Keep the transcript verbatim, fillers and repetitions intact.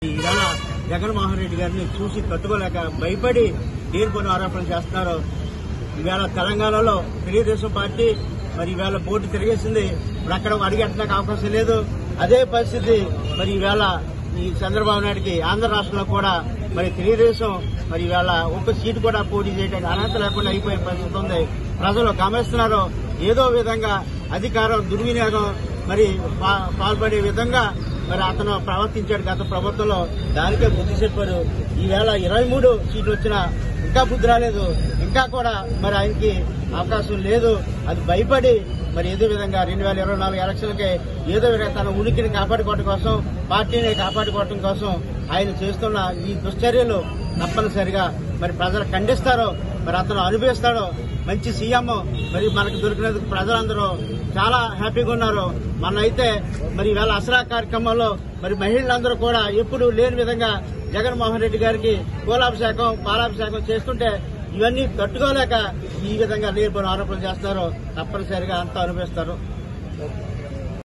ఇవాళ జగన్మోహన్ రెడ్డి గారిని చూసి తట్టుకోలేక భయపడి లేనిపోని ఆరోపణలు చేస్తున్నారు. ఈవేళ తెలంగాణలో తెలుగుదేశం పార్టీ మరి ఈవేళ బోర్డు తిరిగేసింది. ఇప్పుడు అక్కడ అడిగెట్టడానికి అవకాశం లేదు. అదే పరిస్థితి మరి ఈవేళ ఈ చంద్రబాబు నాయుడికి ఆంధ్ర రాష్ట్రంలో కూడా మరి తెలుగుదేశం మరి ఈవేళ ఒక్క సీటు కూడా పోటీ చేయడానికి అర్హత లేకుండా అయిపోయే పరిస్థితి ఉంది. ప్రజలు గమనిస్తున్నారు. ఏదో విధంగా అధికారం దుర్వినియోగం మరి పాల్పడే విధంగా మరి అతను ప్రవర్తించాడు గత ప్రభుత్వంలో. దానికే బుద్ధి చెప్పారు. ఈవేళ ఇరవై మూడు సీట్లు వచ్చినా ఇంకా బుద్ధి రాలేదు. ఇంకా కూడా మరి ఆయనకి అవకాశం లేదు. అది భయపడి మరి ఏదో విధంగా రెండు వేల ఇరవై నాలుగు ఎలక్షన్లకి ఏదో విధంగా తన ఉనికిని కాపాడుకోవడం కోసం, పార్టీని కాపాడుకోవడం కోసం ఆయన చేస్తున్న ఈ దుశ్చర్యలు తప్పనిసరిగా మరి ప్రజలు ఖండిస్తారో, మరి అతను అనుభవిస్తాడో. మంచి సీఎం మరి మనకు దొరికినందుకు ప్రజలందరూ చాలా హ్యాపీగా ఉన్నారు. మన అయితే మరి ఇవాళ అసరా కార్యక్రమంలో మరి మహిళలందరూ కూడా ఎప్పుడు లేని విధంగా జగన్మోహన్ రెడ్డి గారికి పూలాభిషేకం పాలాభిషేకం చేస్తుంటే ఇవన్నీ తట్టుకోలేక ఈ విధంగా లేనిపోయిన ఆరోపణలు చేస్తున్నారు. తప్పనిసరిగా అంతా అనుభవిస్తారు.